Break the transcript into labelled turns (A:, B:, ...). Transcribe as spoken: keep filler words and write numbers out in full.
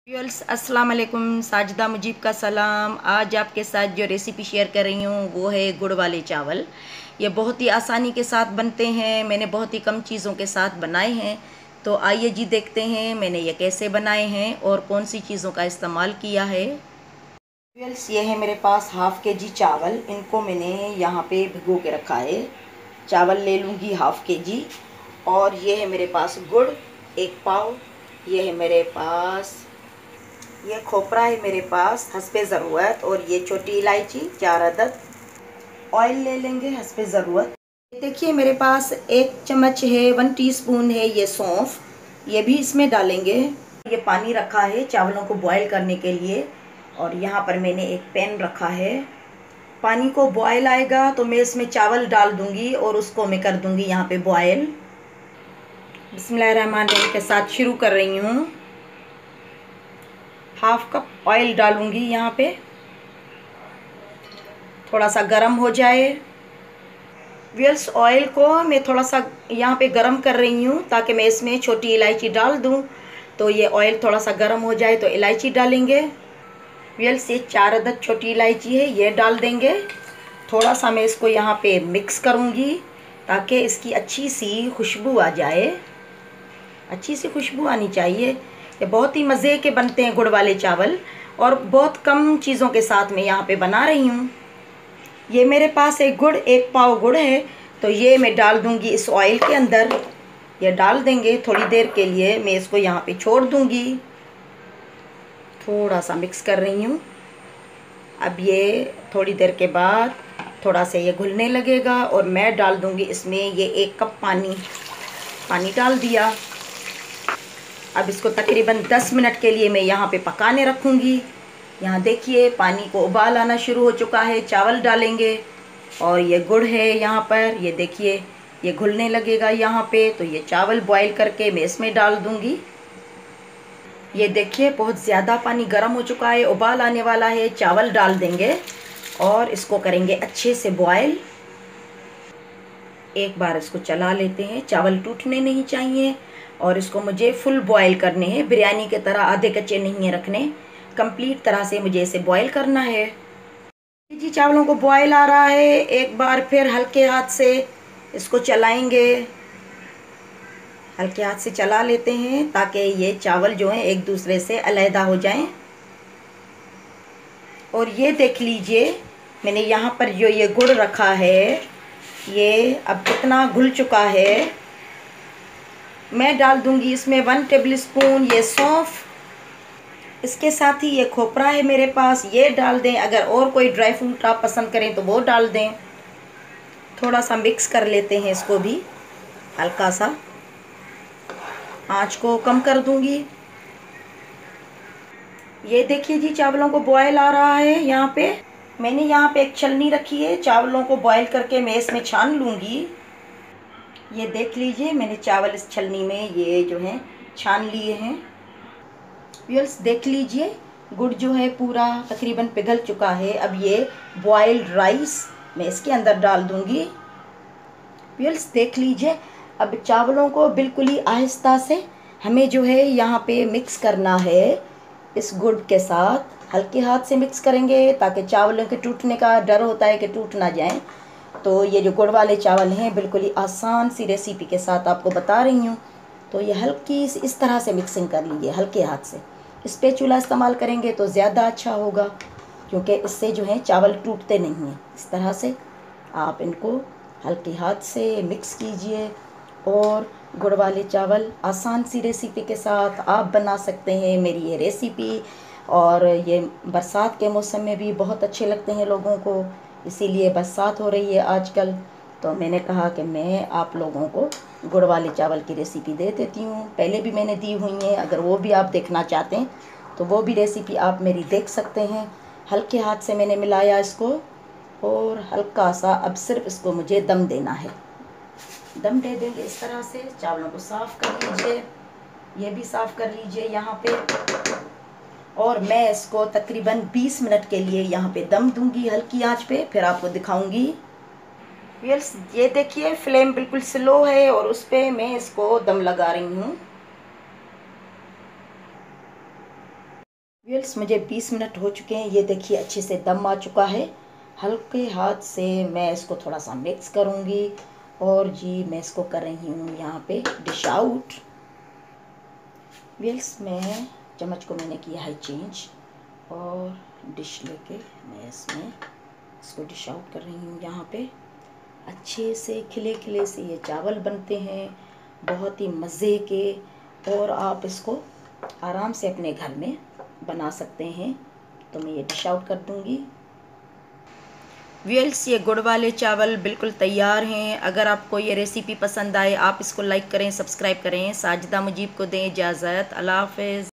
A: Viewers अस्सलाम वालेकुम। साजिदा मुजीब का सलाम। आज आपके साथ जो रेसिपी शेयर कर रही हूँ वो है गुड़ वाले चावल। ये बहुत ही आसानी के साथ बनते हैं। मैंने बहुत ही कम चीज़ों के साथ बनाए हैं, तो आइए जी देखते हैं मैंने ये कैसे बनाए हैं और कौन सी चीज़ों का इस्तेमाल किया है। व्यूअर्स ये है मेरे पास हाफ़ के जी चावल। इनको मैंने यहाँ पे भिगो के रखा है। चावल ले लूँगी हाफ़ के जी। और ये है मेरे पास गुड़ एक पाव। ये है मेरे पास ये खोपरा है मेरे पास हस्बे ज़रूरत। और ये छोटी इलायची चार अदद। ऑयल ले लेंगे हस्बे ज़रूरत। देखिए मेरे पास एक चम्मच है, वन टीस्पून है ये सौंफ, ये भी इसमें डालेंगे। ये पानी रखा है चावलों को बॉईल करने के लिए। और यहाँ पर मैंने एक पैन रखा है। पानी को बॉयल आएगा तो मैं इसमें चावल डाल दूँगी और उसको मैं कर दूँगी यहाँ पे बॉयल। बिस्मिल्लाहिर्रहमानिर्रहीम के साथ शुरू कर रही हूँ। हाफ कप ऑयल डालूंगी यहाँ पे। थोड़ा सा गरम हो जाए। व्यूअर्स ऑयल को मैं थोड़ा सा यहाँ पे गरम कर रही हूँ ताकि मैं इसमें छोटी इलायची डाल दूँ। तो ये ऑयल थोड़ा सा गरम हो जाए तो इलायची डालेंगे। व्यूअर्स ये चार अदद छोटी इलायची है, ये डाल देंगे। थोड़ा सा मैं इसको यहाँ पे मिक्स करूँगी ताकि इसकी अच्छी सी खुशबू आ जाए। अच्छी सी खुशबू आनी चाहिए। ये बहुत ही मज़े के बनते हैं गुड़ वाले चावल, और बहुत कम चीज़ों के साथ मैं यहाँ पे बना रही हूँ। ये मेरे पास एक गुड़ एक पाव गुड़ है, तो ये मैं डाल दूँगी इस ऑयल के अंदर। ये डाल देंगे थोड़ी देर के लिए, मैं इसको यहाँ पे छोड़ दूँगी। थोड़ा सा मिक्स कर रही हूँ। अब ये थोड़ी देर के बाद थोड़ा सा ये घुलने लगेगा और मैं डाल दूँगी इसमें ये एक कप पानी। पानी डाल दिया। अब इसको तकरीबन दस मिनट के लिए मैं यहाँ पे पकाने रखूँगी। यहाँ देखिए पानी को उबाल आना शुरू हो चुका है। चावल डालेंगे और ये गुड़ है यहाँ पर, ये देखिए ये घुलने लगेगा यहाँ पे। तो ये चावल बॉईल करके मैं इसमें डाल दूँगी। ये देखिए बहुत ज़्यादा पानी गर्म हो चुका है, उबाल आने वाला है। चावल डाल देंगे और इसको करेंगे अच्छे से बॉईल। एक बार इसको चला लेते हैं। चावल टूटने नहीं चाहिए और इसको मुझे फुल बॉईल करने हैं। बिरयानी के तरह आधे कच्चे नहीं है रखने, कंप्लीट तरह से मुझे इसे बॉईल करना है। जी चावलों को बॉईल आ रहा है। एक बार फिर हल्के हाथ से इसको चलाएंगे। हल्के हाथ से चला लेते हैं ताकि ये चावल जो हैं एक दूसरे से अलहदा हो जाएं। और ये देख लीजिए मैंने यहाँ पर जो ये गुड़ रखा है ये अब कितना घुल चुका है। मैं डाल दूंगी इसमें वन टेबल स्पून ये सौंफ। इसके साथ ही ये खोपरा है मेरे पास, ये डाल दें। अगर और कोई ड्राई फ्रूट आप पसंद करें तो वो डाल दें। थोड़ा सा मिक्स कर लेते हैं इसको भी। हल्का सा आंच को कम कर दूंगी। ये देखिए जी चावलों को बॉयल आ रहा है। यहाँ पे मैंने यहाँ पे एक छलनी रखी है, चावलों को बॉयल करके मैं इसमें छान लूँगी। ये देख लीजिए मैंने चावल इस छलनी में ये जो है छान लिए हैं। व्यूअर्स देख लीजिए गुड़ जो है पूरा तकरीबन पिघल चुका है। अब ये बॉइल्ड राइस मैं इसके अंदर डाल दूँगी। व्यूअर्स देख लीजिए अब चावलों को बिल्कुल ही आहिस्ता से हमें जो है यहाँ पे मिक्स करना है इस गुड़ के साथ। हल्के हाथ से मिक्स करेंगे ताकि चावलों के टूटने का डर होता है कि टूट ना जाएं। तो ये जो गुड़ वाले चावल हैं बिल्कुल ही आसान सी रेसिपी के साथ आपको बता रही हूँ। तो ये हल्की सी इस तरह से मिक्सिंग कर लीजिए हल्के हाथ से। स्पैचुला इस्तेमाल करेंगे तो ज़्यादा अच्छा होगा क्योंकि इससे जो है चावल टूटते नहीं हैं। इस तरह से आप इनको हल्के हाथ से मिक्स कीजिए। और गुड़ वाले चावल आसान सी रेसिपी के साथ आप बना सकते हैं मेरी ये रेसिपी। और ये बरसात के मौसम में भी बहुत अच्छे लगते हैं लोगों को, इसीलिए बरसात हो रही है आजकल। तो मैंने कहा कि मैं आप लोगों को गुड़ वाले चावल की रेसिपी दे देती हूँ। पहले भी मैंने दी हुई है, अगर वो भी आप देखना चाहते हैं तो वो भी रेसिपी आप मेरी देख सकते हैं। हल्के हाथ से मैंने मिलाया इसको और हल्का सा अब सिर्फ इसको मुझे दम देना है। दम दे देंगे इस तरह से। चावलों को साफ़ कर लीजिए, ये भी साफ़ कर लीजिए यहाँ पे। और मैं इसको तकरीबन बीस मिनट के लिए यहाँ पे दम दूंगी हल्की आंच पे, फिर आपको दिखाऊंगी। व्यूअर्स ये देखिए फ्लेम बिल्कुल स्लो है और उस पर मैं इसको दम लगा रही हूँ। व्यूअर्स मुझे बीस मिनट हो चुके हैं। ये देखिए अच्छे से दम आ चुका है। हल्के हाथ से मैं इसको थोड़ा सा मिक्स करूँगी और जी मैं इसको कर रही हूँ यहाँ पे डिश आउट। व्यूअर्स मैं चम्मच को मैंने किया है चेंज और डिश लेके मैं इसमें इसको डिश आउट कर रही हूँ। यहाँ पे अच्छे से खिले खिले से ये चावल बनते हैं, बहुत ही मज़े के, और आप इसको आराम से अपने घर में बना सकते हैं। तो मैं ये डिश आउट कर दूंगी। व्यूअर्स ये गुड़ वाले चावल बिल्कुल तैयार हैं। अगर आपको ये रेसिपी पसंद आए आप इसको लाइक करें, सब्सक्राइब करें। साजिदा मुजीब को दें इजाज़त। अल्लाह हाफ़िज़।